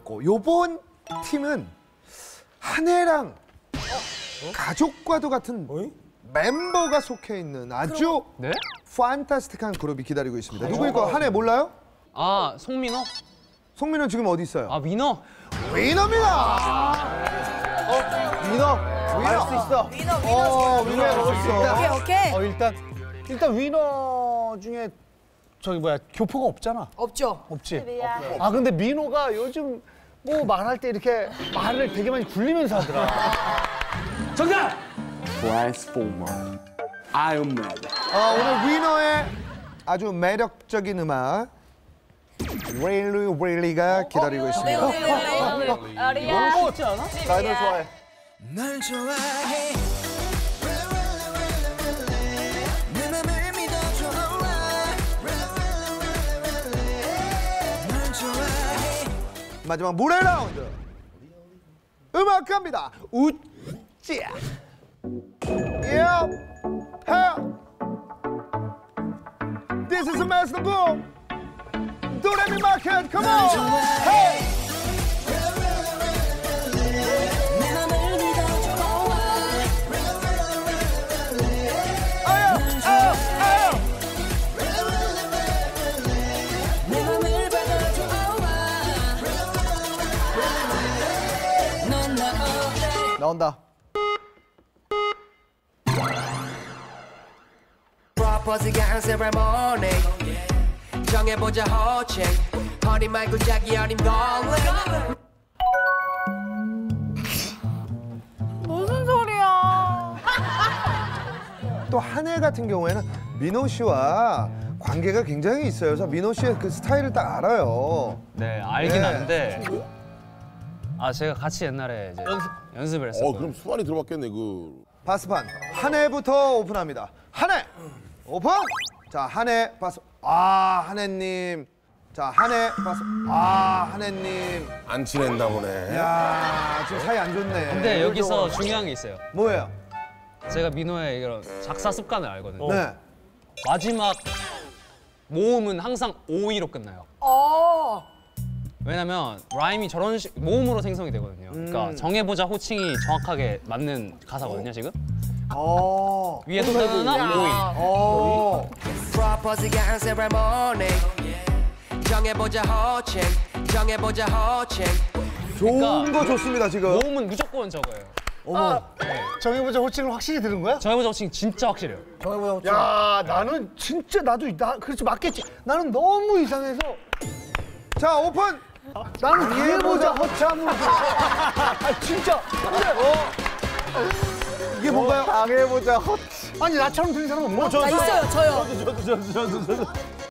요번 팀은 한혜랑 가족과도 같은 멤버가 속해 있는 아주 판타스틱한 그룹이 기다리고 있습니다. 누구일까? 한혜 몰라요? 아, 송민호? 송민호 지금 어디 있어요? 아, 민호? 위너입니다. 위너. 알 수 있어. 위너에 넣었어. 오케이. 일단 위너 중에 저기 뭐야 교포가 없잖아. 없죠. 없지. 아 근데 민호가 요즘 뭐 말할 때 이렇게 말을 되게 많이 굴리면서 하더라. 정답! 트랜스포머 아이언맨. 오늘 위너의 아주 매력적인 음악 Really Really가 기다리고 있습니다. 너무 같지 않아? 나 이걸 좋아해. 널 좋아해 내 맘을 믿어줘 널 좋아해 마지막 무례 라운드 음악 갑니다. 우찌 Yep Hell This is a master boom 도레미 마켓 Come on Hey 나온다. 프로포즈가 한 세레모니 정해보자 호칭 허니 말고 자기 어린 darling 무슨 소리야? 또 한혜 같은 경우에는 민호 씨와 관계가 굉장히 있어요. 그래서 민호 씨의 그 스타일을 딱 알아요. 네, 알긴 네. 아는데. 아, 제가 같이 옛날에 이제 연습을 했었거든요. 그럼 수완이 들어봤겠네 그. 바스판 한혜부터 오픈합니다. 한혜 오픈. 자 한혜 바스. 아 한혜님. 자 한혜 바스. 아 한혜님. 안 친했나 보네. 야 지금 사이 안 좋네. 근데 여기서 중요한 게 있어요. 뭐예요? 제가 민호의 이런 작사 습관을 알거든요. 네. 마지막 모음은 항상 오이로 끝나요. 왜냐면 라임이 저런 식 모음으로 생성이 되거든요. 그러니까 정해보자 호칭이 정확하게 맞는 가사거든요, 지금. 위에 또 하나 오이. 프로포즈가 한 세레모니 정해보자 호칭 정해보자 호칭 좋은 거 좋습니다 지금. 모음은 무조건 저거예요. 어머. 정해보자 호칭을 확실히 들은 거야? 정해보자 호칭 진짜 확실해요. 야 나는 진짜 나 그렇지 맞겠지. 나는 너무 이상해서 자 오픈. 나는 당해보자 허참으로. 진짜. 이게 뭔가요? 당해보자 허. 아니 나처럼 들린 사람은 뭐? 나 있어요, 저요. 저도.